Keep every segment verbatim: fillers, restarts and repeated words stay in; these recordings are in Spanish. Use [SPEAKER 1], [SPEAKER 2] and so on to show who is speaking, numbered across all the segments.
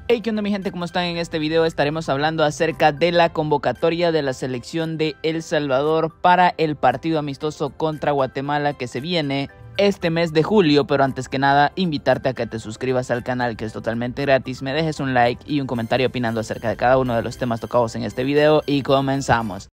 [SPEAKER 1] Hey, ¿qué onda mi gente? ¿Cómo están? En este video estaremos hablando acerca de la convocatoria de la selección de El Salvador para el partido amistoso contra Guatemala que se viene este mes de julio. Pero antes que nada, invitarte a que te suscribas al canal, que es totalmente gratis, me dejes un like y un comentario opinando acerca de cada uno de los temas tocados en este video y comenzamos.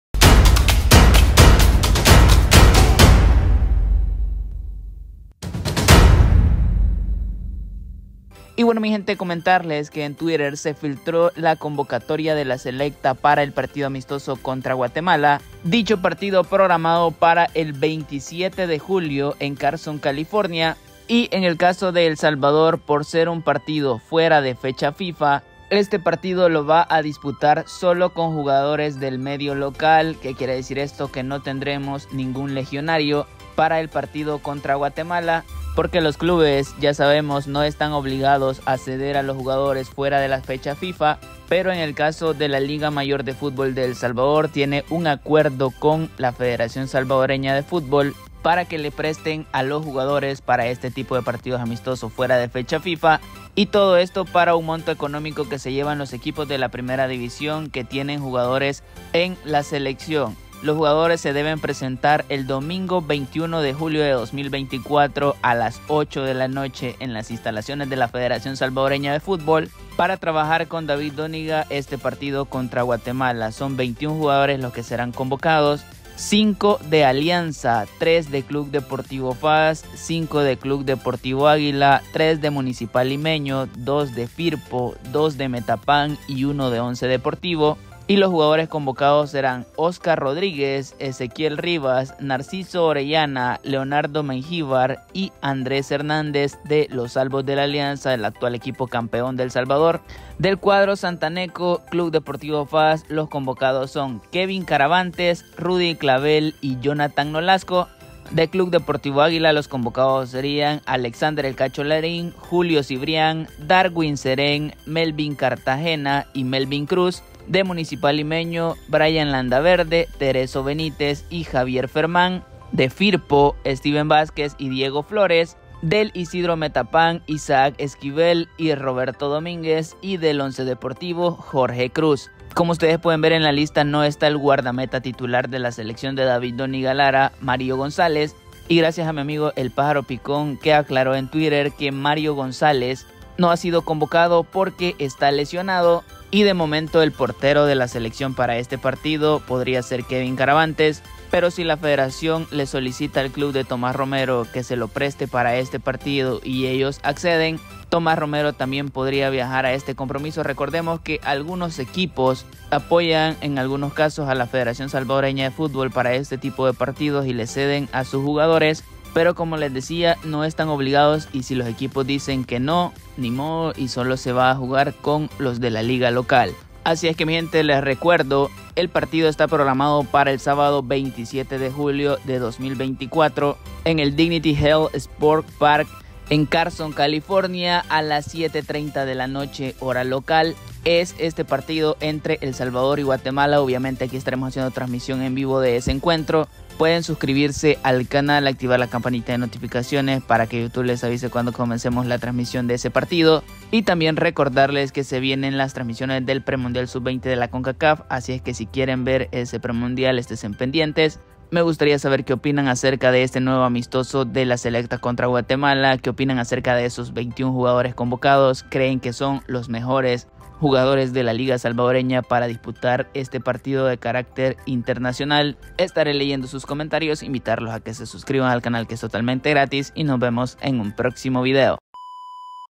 [SPEAKER 1] Y bueno mi gente, comentarles que en Twitter se filtró la convocatoria de la selecta para el partido amistoso contra Guatemala. Dicho partido programado para el veintisiete de julio en Carson, California. Y en el caso de El Salvador, por ser un partido fuera de fecha FIFA, este partido lo va a disputar solo con jugadores del medio local. ¿Qué quiere decir esto? Que no tendremos ningún legionario para el partido contra Guatemala, porque los clubes, ya sabemos, no están obligados a ceder a los jugadores fuera de la fecha FIFA, pero en el caso de la Liga Mayor de Fútbol de El Salvador tiene un acuerdo con la Federación Salvadoreña de Fútbol para que le presten a los jugadores para este tipo de partidos amistosos fuera de fecha FIFA, y todo esto para un monto económico que se llevan los equipos de la primera división que tienen jugadores en la selección. Los jugadores se deben presentar el domingo veintiuno de julio de dos mil veinticuatro a las ocho de la noche en las instalaciones de la Federación Salvadoreña de Fútbol para trabajar con David Dóniga este partido contra Guatemala. Son veintiún jugadores los que serán convocados, cinco de Alianza, tres de Club Deportivo F A S, cinco de Club Deportivo Águila, tres de Municipal Limeño, dos de Firpo, dos de Metapan y uno de Once Deportivo. Y los jugadores convocados serán Oscar Rodríguez, Ezequiel Rivas, Narciso Orellana, Leonardo Mengíbar y Andrés Hernández de los Salvos de la Alianza, el actual equipo campeón de El Salvador. Del cuadro santaneco Club Deportivo F A S, los convocados son Kevin Caravantes, Rudy Clavel y Jonathan Nolasco. De Club Deportivo Águila, los convocados serían Alexander El Cacho Larín, Julio Cibrián, Darwin Serén, Melvin Cartagena y Melvin Cruz. De Municipal Limeño, Brian Landaverde, Tereso Benítez y Javier Fermán. De Firpo, Steven Vázquez y Diego Flores. Del Isidro Metapán, Isaac Esquivel y Roberto Domínguez. Y del Once Deportivo, Jorge Cruz. Como ustedes pueden ver en la lista, no está el guardameta titular de la selección de David Dóniga Lara, Mario González. Y gracias a mi amigo El Pájaro Picón, que aclaró en Twitter que Mario González no ha sido convocado porque está lesionado. Y de momento el portero de la selección para este partido podría ser Kevin Caravantes, pero si la federación le solicita al club de Tomás Romero que se lo preste para este partido y ellos acceden, Tomás Romero también podría viajar a este compromiso. Recordemos que algunos equipos apoyan en algunos casos a la Federación Salvadoreña de Fútbol para este tipo de partidos y le ceden a sus jugadores, pero como les decía, no están obligados, y si los equipos dicen que no, ni modo, y solo se va a jugar con los de la liga local. Así es que mi gente, les recuerdo, el partido está programado para el sábado veintisiete de julio de dos mil veinticuatro en el Dignity Health Sport Park en Carson, California, a las siete treinta de la noche hora local. Es este partido entre El Salvador y Guatemala. Obviamente aquí estaremos haciendo transmisión en vivo de ese encuentro. Pueden suscribirse al canal, activar la campanita de notificaciones para que YouTube les avise cuando comencemos la transmisión de ese partido. Y también recordarles que se vienen las transmisiones del Premundial sub veinte de la CONCACAF, así es que si quieren ver ese Premundial, estén pendientes. Me gustaría saber qué opinan acerca de este nuevo amistoso de la selecta contra Guatemala, qué opinan acerca de esos veintiún jugadores convocados, creen que son los mejores jugadores de la Liga Salvadoreña para disputar este partido de carácter internacional. Estaré leyendo sus comentarios, invitarlos a que se suscriban al canal, que es totalmente gratis, y nos vemos en un próximo video.